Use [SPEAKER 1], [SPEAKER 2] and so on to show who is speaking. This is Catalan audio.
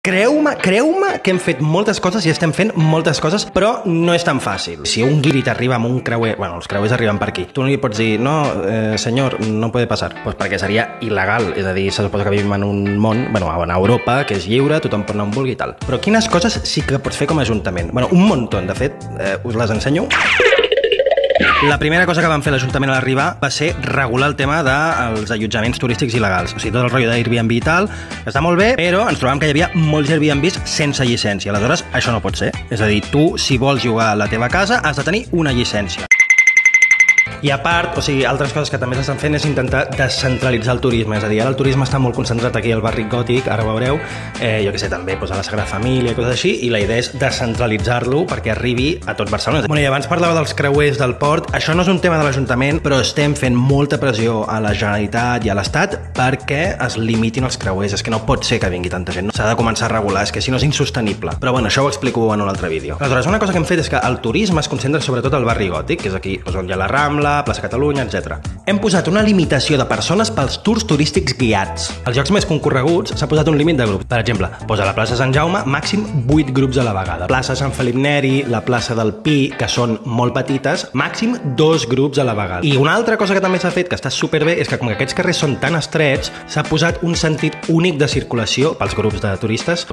[SPEAKER 1] Creu-me que hem fet moltes coses i estem fent moltes coses, però no és tan fàcil. Si un guiri t'arriba amb un creuer, bueno, els creuers arriben per aquí, tu no li pots dir, no, senyor, no puede pasar, pues perquè seria il·legal, és a dir, se suposa que vivim en un món, bueno, en Europa, que és lliure, tothom pot anar on vulgui i tal. Però quines coses sí que pots fer com a ajuntament? Bueno, un muntó, de fet, us les ensenyo. La primera cosa que van fer l'Ajuntament a l'arribar va ser regular el tema dels allotjaments turístics il·legals. O sigui, tot el rotllo d'Airbnb i tal, està molt bé, però ens trobàvem que hi havia molts Airbnbs sense llicència. Aleshores, això no pot ser. És a dir, tu, si vols jugar a la teva casa, has de tenir una llicència. I a part, o sigui, altres coses que també s'estan fent és intentar descentralitzar el turisme. És a dir, ara el turisme està molt concentrat aquí al barri gòtic, ara ho veureu, jo què sé, també a la Sagrada Família i coses així, i la idea és descentralitzar-lo perquè arribi a tot Barcelona. Bueno, i abans parlava dels creuers del port. Això no és un tema de l'Ajuntament, però estem fent molta pressió a la Generalitat i a l'Estat perquè es limitin els creuers. És que no pot ser que vingui tanta gent. S'ha de començar a regular, és que si no és insostenible. Però bueno, això ho explico en un altre vídeo. Aleshores, una cosa que hem fet és que el turisme es concentra sobretot al barri gòtic, que és aquí on hi ha la Rambla, Plaça Catalunya, etc. Hem posat una limitació de persones pels tours turístics guiats. Als llocs més concorreguts s'ha posat un límit de grups. Per exemple, posa la plaça Sant Jaume, màxim 8 grups a la vegada. Plaça Sant Felip Neri, la plaça del Pi, que són molt petites, màxim 2 grups a la vegada. I una altra cosa que també s'ha fet, que està superbé, és que com que aquests carrers són tan estrets, s'ha posat un sentit únic de circulació pels grups de turistes.